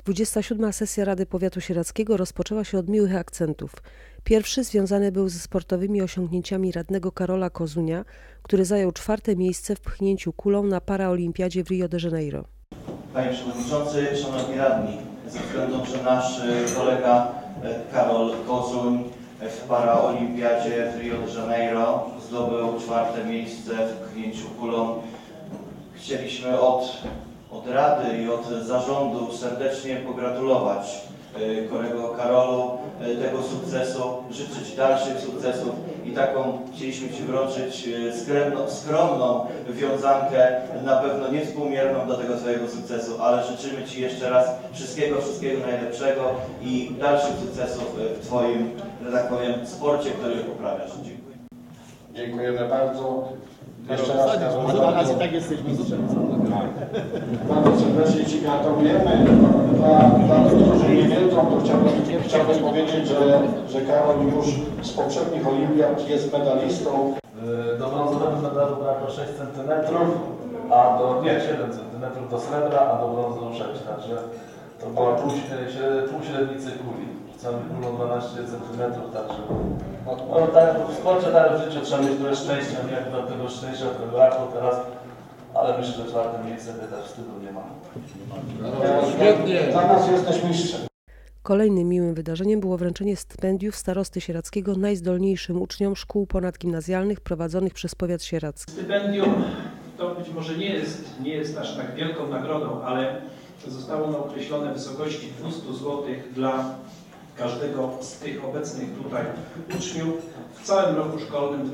27. sesja Rady Powiatu Sieradzkiego rozpoczęła się od miłych akcentów. Pierwszy związany był ze sportowymi osiągnięciami radnego Karola Kozunia, który zajął 4. miejsce w pchnięciu kulą na paraolimpiadzie w Rio de Janeiro. Panie Przewodniczący, Szanowni Radni, ze względu, że nasz kolega Karol Kozuń w paraolimpiadzie w Rio de Janeiro zdobył 4. miejsce w pchnięciu kulą, chcieliśmy od Rady i od zarządu serdecznie pogratulować kolego Karolu tego sukcesu, życzyć dalszych sukcesów i taką chcieliśmy Ci wręczyć skromną wiązankę, na pewno niewspółmierną do tego swojego sukcesu, ale życzymy Ci jeszcze raz wszystkiego najlepszego i dalszych sukcesów w Twoim, że tak powiem, sporcie, który uprawiasz. Dziękuję. Dziękujemy bardzo. Jeszcze raz tak jesteś mistrzem. Bardzo serdecznie Ci gratulujemy. Dla tych, którzy nie wiedzą, to chciałbym powiedzieć, że Karol już z poprzednich olimpiad jest medalistą. Do brązowego medalu brakło 6 cm, a do 7 cm do srebra, a do brązu 6. Także to była pół średnicy kuli. Całym kulą 12 cm, także no, tak, w sporcie, tak w życiu trzeba mieć trochę szczęścia, nie jak do tego szczęścia, tego braku teraz, ale myślę, że 4. miejsce też wstydu nie ma. Świetnie, dla nas jesteś mistrzem. Kolejnym miłym wydarzeniem było wręczenie stypendiów starosty sieradzkiego najzdolniejszym uczniom szkół ponadgimnazjalnych prowadzonych przez powiat sieradzki. Stypendium to być może nie jest aż tak wielką nagrodą, ale zostało ono określone w wysokości 200 zł dla każdego z tych obecnych tutaj uczniów w całym roku szkolnym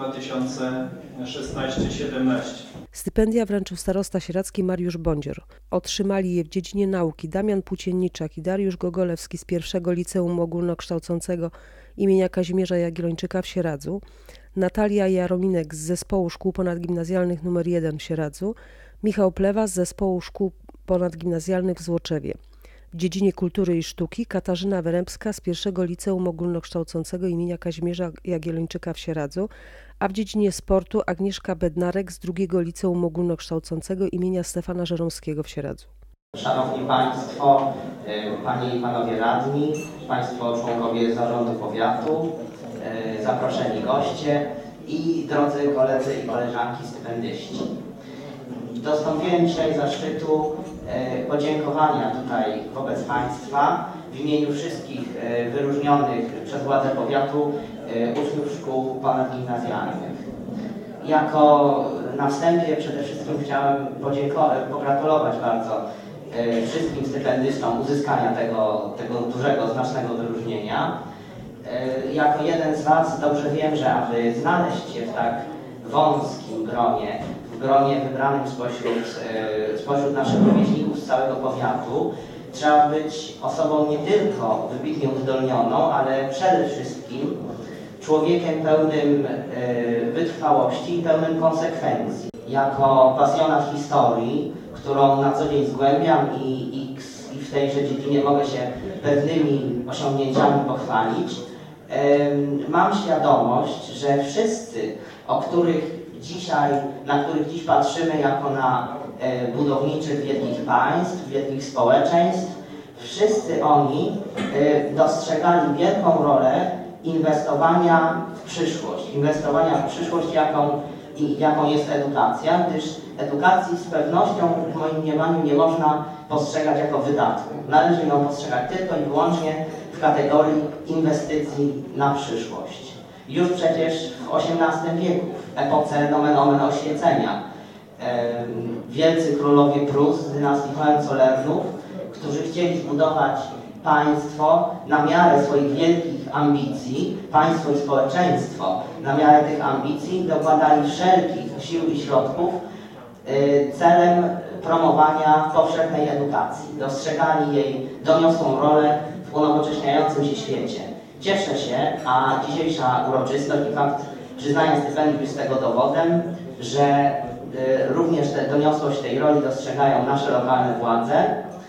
2016-17. Stypendia wręczył starosta sieradzki Mariusz Bądzior. Otrzymali je w dziedzinie nauki Damian Płócienniczak i Dariusz Gogolewski z 1. Liceum Ogólnokształcącego imienia Kazimierza Jagiellończyka w Sieradzu, Natalia Jarominek z Zespołu Szkół Ponadgimnazjalnych nr 1 w Sieradzu, Michał Plewa z Zespołu Szkół Ponadgimnazjalnych w Złoczewie. W dziedzinie kultury i sztuki Katarzyna Wyrębska z 1. Liceum Ogólnokształcącego imienia Kazimierza Jagiellończyka w Sieradzu, a w dziedzinie sportu Agnieszka Bednarek z 2. Liceum Ogólnokształcącego imienia Stefana Żeromskiego w Sieradzu. Szanowni Państwo, Panie i Panowie Radni, Państwo członkowie Zarządu Powiatu, zaproszeni goście i drodzy koledzy i koleżanki stypendyści. Dostąpiłem dzisiaj zaszczytu podziękowania tutaj wobec Państwa w imieniu wszystkich wyróżnionych przez władze powiatu uczniów szkół ponadgimnazjalnych. Na wstępie przede wszystkim chciałem pogratulować bardzo wszystkim stypendystom uzyskania tego dużego, znacznego wyróżnienia. Jako jeden z Was dobrze wiem, że aby znaleźć się w tak wąskim gronie, w gronie wybranym spośród naszych rówieśników z całego powiatu, trzeba być osobą nie tylko wybitnie uzdolnioną, ale przede wszystkim człowiekiem pełnym wytrwałości i pełnym konsekwencji. Jako pasjonat historii, którą na co dzień zgłębiam i w tejże dziedzinie mogę się pewnymi osiągnięciami pochwalić, mam świadomość, że wszyscy, na których dziś patrzymy jako na budowniczych wielkich państw, wielkich społeczeństw, wszyscy oni dostrzegali wielką rolę inwestowania w przyszłość, jaką jest edukacja, gdyż edukacji z pewnością w moim mniemaniu nie można postrzegać jako wydatku. Należy ją postrzegać tylko i wyłącznie w kategorii inwestycji na przyszłość. Już przecież w XVIII wieku, w epoce nomen omen oświecenia, wielcy królowie Prus z dynastii Hohenzollernów, którzy chcieli zbudować państwo na miarę swoich wielkich ambicji, państwo i społeczeństwo na miarę tych ambicji, dokładali wszelkich sił i środków celem promowania powszechnej edukacji. Dostrzegali jej doniosłą rolę w unowocześniającym się świecie. Cieszę się, a dzisiejsza uroczystość i fakt przyznania stypendium jest tego dowodem, że również doniosłość tej roli dostrzegają nasze lokalne władze.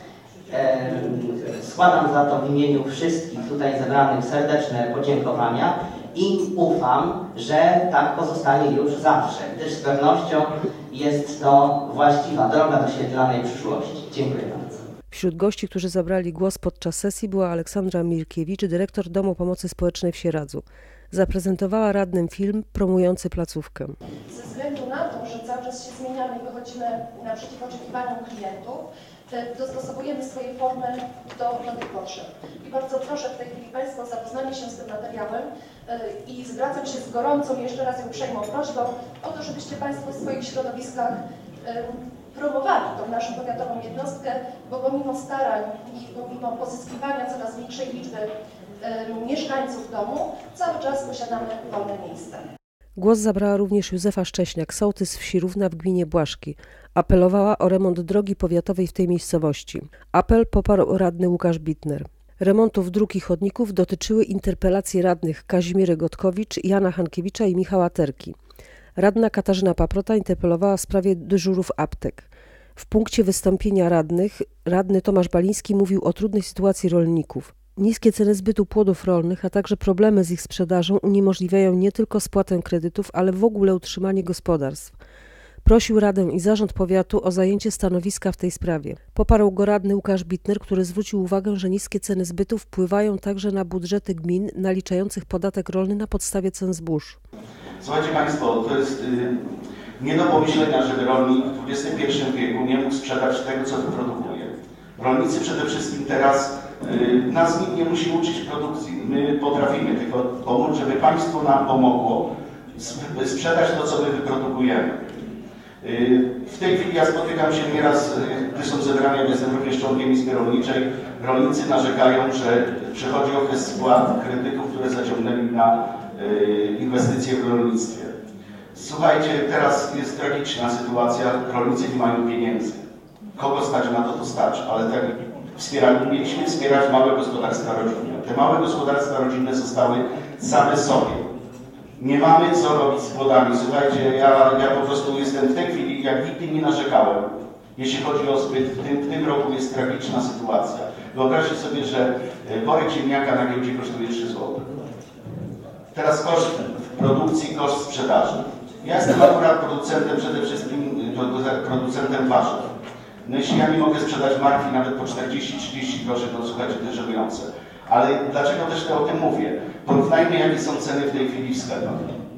Składam za to w imieniu wszystkich tutaj zebranych serdeczne podziękowania i ufam, że tak pozostanie już zawsze, gdyż z pewnością jest to właściwa droga do świetlanej przyszłości. Dziękuję bardzo. Wśród gości, którzy zabrali głos podczas sesji, była Aleksandra Mirkiewicz, dyrektor Domu Pomocy Społecznej w Sieradzu. Zaprezentowała radnym film promujący placówkę. Ze względu na to, że cały czas się zmieniamy i wychodzimy naprzeciw oczekiwaniom klientów, dostosowujemy swoje formy do tych potrzeb. I bardzo proszę w tej chwili Państwa o zapoznanie się z tym materiałem i zwracam się z gorącą, jeszcze raz i uprzejmą prośbą o to, żebyście Państwo w swoich środowiskach promowali tą naszą powiatową jednostkę, bo pomimo starań i pomimo pozyskiwania coraz większej liczby mieszkańców domu, cały czas posiadamy wolne miejsca. Głos zabrała również Józefa Szcześniak, sołtys wsi Równa w gminie Błaszki. Apelowała o remont drogi powiatowej w tej miejscowości. Apel poparł radny Łukasz Bitner. Remontów dróg i chodników dotyczyły interpelacji radnych Kazimiery Gotkowicz, Jana Hankiewicza i Michała Terki. Radna Katarzyna Paprota interpelowała w sprawie dyżurów aptek. W punkcie wystąpienia radnych radny Tomasz Baliński mówił o trudnej sytuacji rolników. Niskie ceny zbytu płodów rolnych, a także problemy z ich sprzedażą uniemożliwiają nie tylko spłatę kredytów, ale w ogóle utrzymanie gospodarstw. Prosił Radę i Zarząd Powiatu o zajęcie stanowiska w tej sprawie. Poparł go radny Łukasz Bitner, który zwrócił uwagę, że niskie ceny zbytu wpływają także na budżety gmin naliczających podatek rolny na podstawie cen zbóż. Słuchajcie Państwo, to jest nie do pomyślenia, żeby rolnik w XXI wieku nie mógł sprzedać tego, co wyprodukuje. Rolnicy przede wszystkim teraz, nas nikt nie musi uczyć produkcji, my potrafimy tylko pomóc, żeby państwo nam pomogło sprzedać to, co my wyprodukujemy. W tej chwili ja spotykam się nieraz, gdy są zebrania, jestem również członkiem Izby Rolniczej, rolnicy narzekają, że przychodzi okres spłat kredytów, które zaciągnęli na inwestycje w rolnictwie. Słuchajcie, teraz jest tragiczna sytuacja, rolnicy nie mają pieniędzy. Kogo stać na to stać, ale tak mieliśmy wspierać małe gospodarstwa rodzinne. Te małe gospodarstwa rodzinne zostały same sobie. Nie mamy co robić z płodami. Słuchajcie, ja po prostu jestem w tej chwili, jak nigdy nie narzekałem. Jeśli chodzi o zbyt, w tym roku jest tragiczna sytuacja. Wyobraźcie sobie, że worek ziemniaka na giełdzie kosztuje 3 zł. Teraz koszt produkcji, koszt sprzedaży. Ja jestem akurat producentem, przede wszystkim producentem warzyw. No jeśli ja nie mogę sprzedać marki nawet po 40-30 groszy, to słuchajcie, to jest żenujące. Ale dlaczego też o tym mówię? Porównajmy, jakie są ceny w tej chwili w sklepach.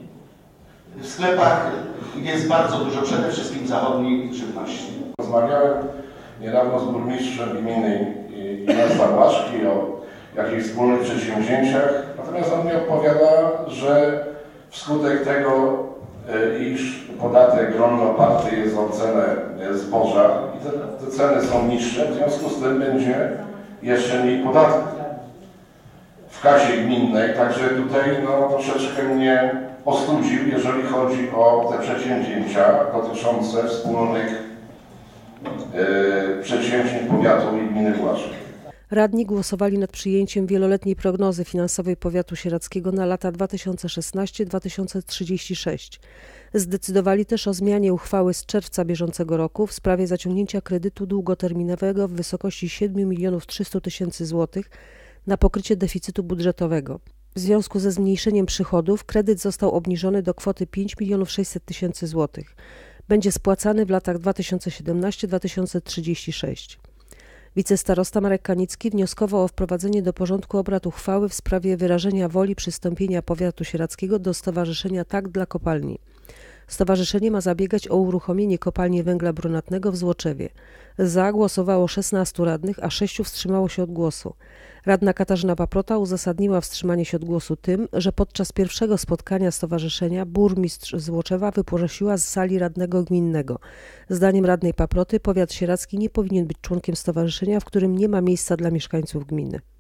W sklepach jest bardzo dużo, przede wszystkim zachodniej żywności. Rozmawiałem niedawno z burmistrzem gminy i miasta Błaszki o jakichś wspólnych przedsięwzięciach, natomiast on mi opowiada, że wskutek tego, iż podatek rolny oparty jest o cenę zboża i te ceny są niższe, w związku z tym będzie jeszcze mniej podatku w kasie gminnej, także tutaj troszeczkę mnie ostudził, jeżeli chodzi o te przedsięwzięcia dotyczące wspólnych przedsięwzięć powiatu i gminy Błaszki. Radni głosowali nad przyjęciem wieloletniej prognozy finansowej powiatu sieradzkiego na lata 2016-2036. Zdecydowali też o zmianie uchwały z czerwca bieżącego roku w sprawie zaciągnięcia kredytu długoterminowego w wysokości 7 300 000 złotych na pokrycie deficytu budżetowego. W związku ze zmniejszeniem przychodów kredyt został obniżony do kwoty 5 600 000 złotych. Będzie spłacany w latach 2017-2036. Wicestarosta Marek Kanicki wnioskował o wprowadzenie do porządku obrad uchwały w sprawie wyrażenia woli przystąpienia powiatu sieradzkiego do Stowarzyszenia Tak dla Kopalni. Stowarzyszenie ma zabiegać o uruchomienie kopalni węgla brunatnego w Złoczewie. Za głosowało 16 radnych, a 6 wstrzymało się od głosu. Radna Katarzyna Paprota uzasadniła wstrzymanie się od głosu tym, że podczas pierwszego spotkania stowarzyszenia burmistrz Złoczewa wyprosiła z sali radnego gminnego. Zdaniem radnej Paproty powiat sieradzki nie powinien być członkiem stowarzyszenia, w którym nie ma miejsca dla mieszkańców gminy.